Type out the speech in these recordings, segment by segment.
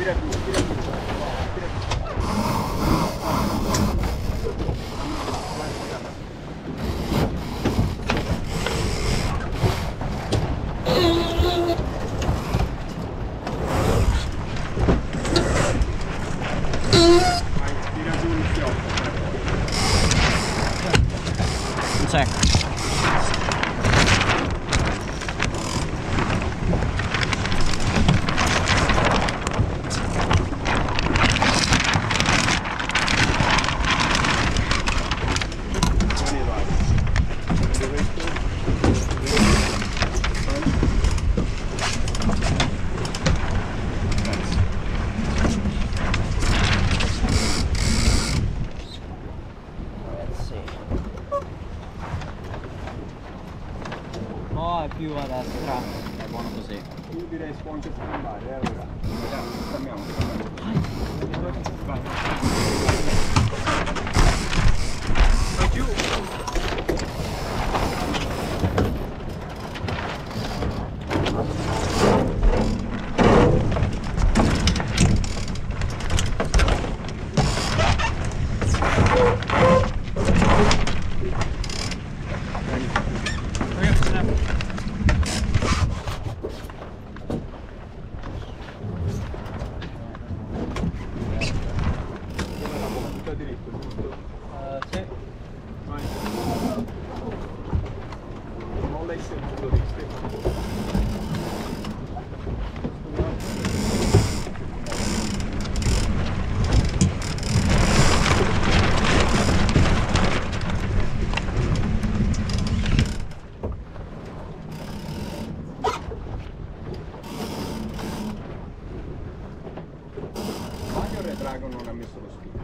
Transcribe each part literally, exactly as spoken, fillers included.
tira più, tira più. Un secco. No, è più a destra, è buono così. Io direi si può anche scammare, eh ora. Scambiamo, scambiamo. Vai. Vai giù. Diritto, giusto? Uh, sì. Vai. Non l'hai sentito di te. Mario Drago non ha messo lo spino.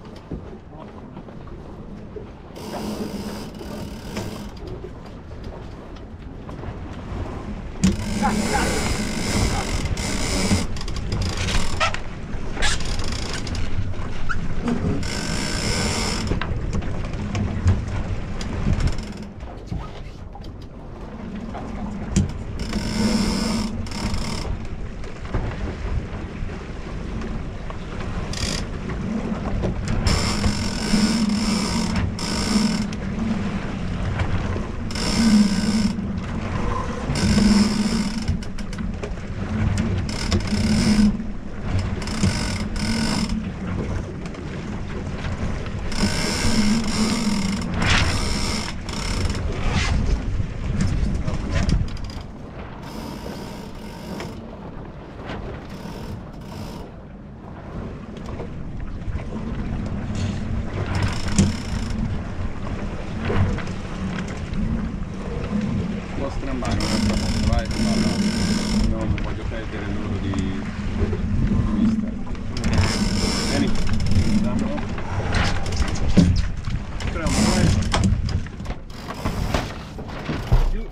Strambare un'altra volta, vai, no, non voglio perdere l'oro di, di vista. Vieni, andiamo. Entriamo, vai. Giù.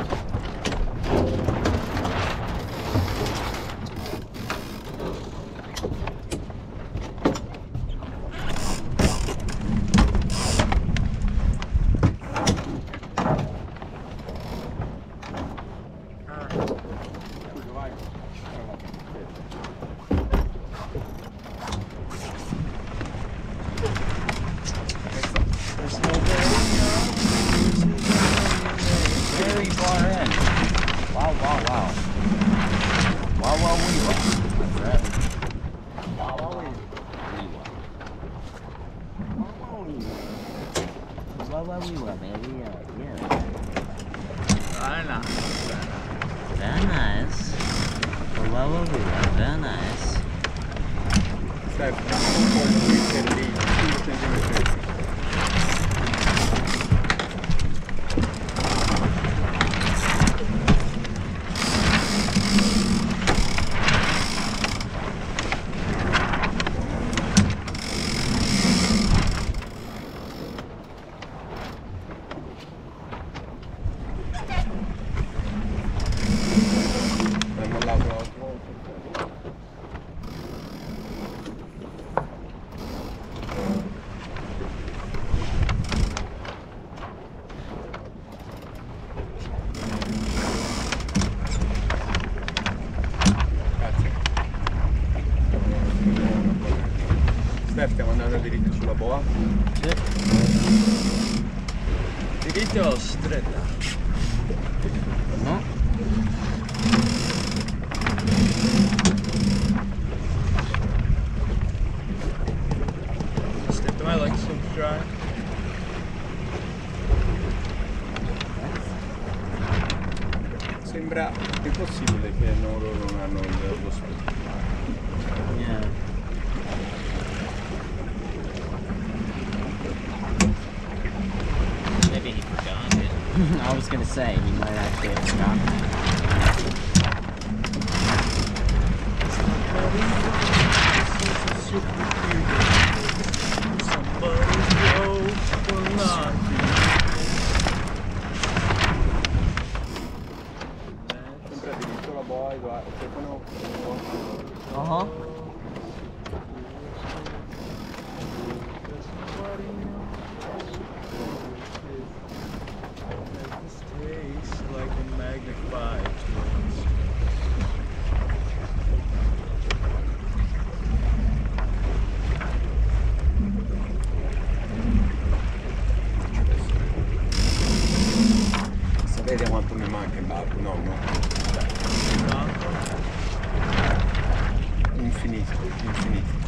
Vai. There's no very far in. Wow, wow, wow. Wow, wow, wee, wow. Wow, wow, wee. Wow, wow, wee, wow, baby. Yeah, yeah. Very nice. Very nice. Wow, wow, wee, wow. Very nice. Dai, facciamo un po' di Twitter di cinque centimetri. Abbiamo mollato l'altra volta. Beh, stiamo andando diritti sulla boa. Sì. Diritti o stretta? No? Step I like subscribe. Sembra impossibile che loro non hanno il- lo spazio. Yeah. Maybe he forgot it. I was gonna say, he might actually have forgotten it. Somebody's broke will not be. Sempre diritto la boa, guarda, cercano. Uh-huh. This tastes like a magnified twist. Sapete quanto mi manca il barco, no? No? Tanto. Infinito, infinito.